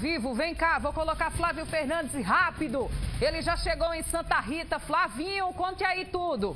Vivo, vem cá, vou colocar Flávio Fernandes rápido. Ele já chegou em Santa Rita. Flavinho, conte aí tudo.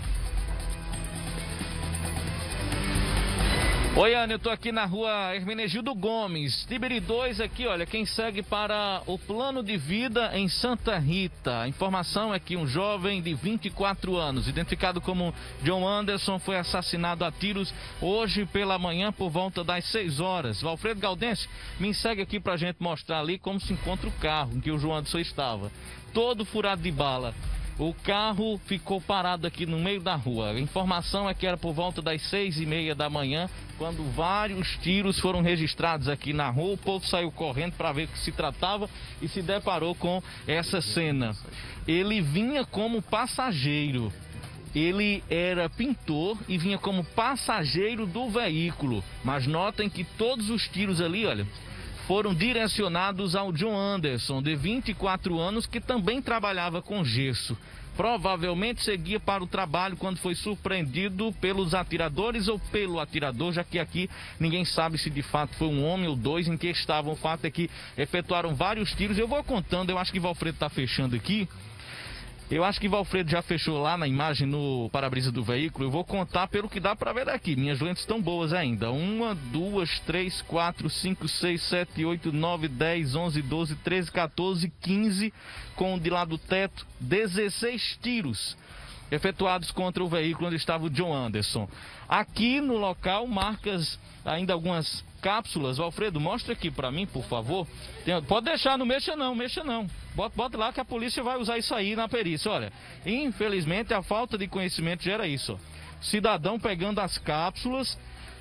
Oi, Ana, eu tô aqui na rua Hermenegildo Gomes, Tiberi 2 aqui, olha, quem segue para o plano de vida em Santa Rita. A informação é que um jovem de 24 anos, identificado como John Anderson, foi assassinado a tiros hoje pela manhã por volta das 6 horas. Valfredo Gaudêncio, me segue aqui pra gente mostrar ali como se encontra o carro em que o João Anderson estava. Todo furado de bala. O carro ficou parado aqui no meio da rua. A informação é que era por volta das 6h30 da manhã, quando vários tiros foram registrados aqui na rua. O povo saiu correndo para ver o que se tratava e se deparou com essa cena. Ele vinha como passageiro. Ele era pintor e vinha como passageiro do veículo. Mas notem que todos os tiros ali, olha, foram direcionados ao John Anderson, de 24 anos, que também trabalhava com gesso. Provavelmente seguia para o trabalho quando foi surpreendido pelos atiradores ou pelo atirador, já que aqui ninguém sabe se de fato foi um homem ou dois em que estavam. O fato é que efetuaram vários tiros. Eu vou contando, eu acho que Valfredo está fechando aqui. Eu acho que Valfredo já fechou lá na imagem no para-brisa do veículo. Eu vou contar pelo que dá para ver daqui. Minhas lentes estão boas ainda. 1, 2, 3, 4, 5, 6, 7, 8, 9, 10, 11, 12, 13, 14, 15. Com de lá do teto, 16 tiros efetuados contra o veículo onde estava o John Anderson. Aqui no local, marcas, ainda algumas cápsulas. Valfredo, mostra aqui para mim, por favor. Pode deixar, não mexa não, mexa não. Bota lá que a polícia vai usar isso aí na perícia. Olha, infelizmente a falta de conhecimento gera isso. Cidadão pegando as cápsulas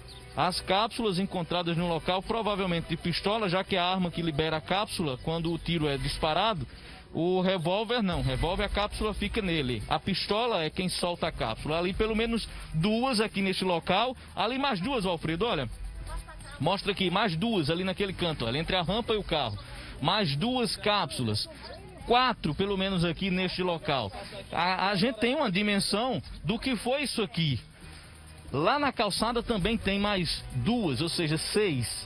encontradas no local, provavelmente de pistola, já que a arma que libera a cápsula, quando o tiro é disparado, o revólver não, a cápsula fica nele. A pistola é quem solta a cápsula. Ali pelo menos duas aqui neste local, ali mais duas, Valfredo, olha. Mostra aqui, mais duas ali naquele canto, olha, entre a rampa e o carro. Mais duas cápsulas. 4 pelo menos aqui neste local. A gente tem uma dimensão do que foi isso aqui. Lá na calçada também tem mais duas, ou seja, 6,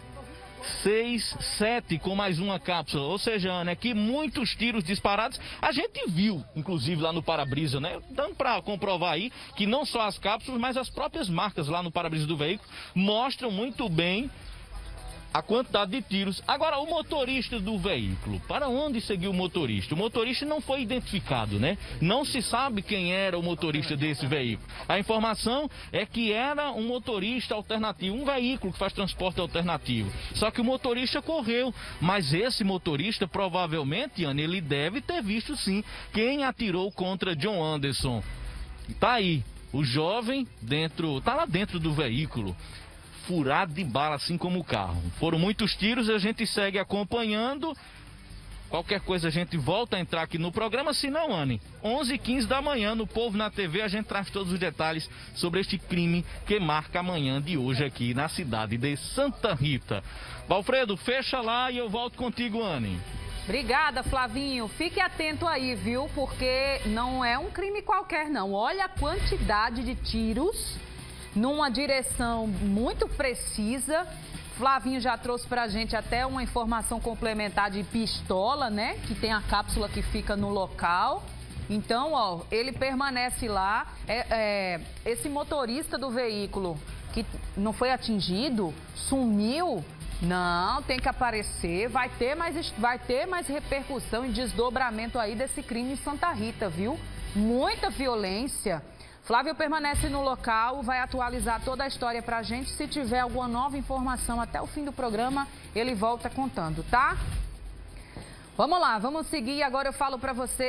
7 com mais uma cápsula. Ou seja, Ana, aqui muitos tiros disparados. A gente viu, inclusive, lá no para-brisa, né? Dando para comprovar aí que não só as cápsulas, mas as próprias marcas lá no para-brisa do veículo mostram muito bem a quantidade de tiros. Agora, o motorista do veículo, para onde seguiu o motorista? O motorista não foi identificado, né? Não se sabe quem era o motorista desse veículo. A informação é que era um motorista alternativo, um veículo que faz transporte alternativo. Só que o motorista correu, mas esse motorista provavelmente, Ana, ele deve ter visto sim quem atirou contra John Anderson. Tá aí, o jovem tá lá dentro do veículo, furado de bala, assim como o carro. Foram muitos tiros, a gente segue acompanhando. Qualquer coisa a gente volta a entrar aqui no programa, se não, Anne, 11h15 da manhã no Povo na TV, a gente traz todos os detalhes sobre este crime que marca a manhã de hoje aqui na cidade de Santa Rita. Valfredo, fecha lá e eu volto contigo, Anne. Obrigada, Flavinho. Fique atento aí, viu? Porque não é um crime qualquer, não. Olha a quantidade de tiros numa direção muito precisa. Flavinho já trouxe pra gente até uma informação complementar de pistola, né? Que tem a cápsula que fica no local. Então, ó, ele permanece lá. Esse motorista do veículo que não foi atingido, sumiu. Não, tem que aparecer. Vai ter mais repercussão e desdobramento aí desse crime em Santa Rita, viu? Muita violência. Flávio permanece no local, vai atualizar toda a história pra gente. Se tiver alguma nova informação até o fim do programa, ele volta contando, tá? Vamos lá, vamos seguir. Agora eu falo pra você.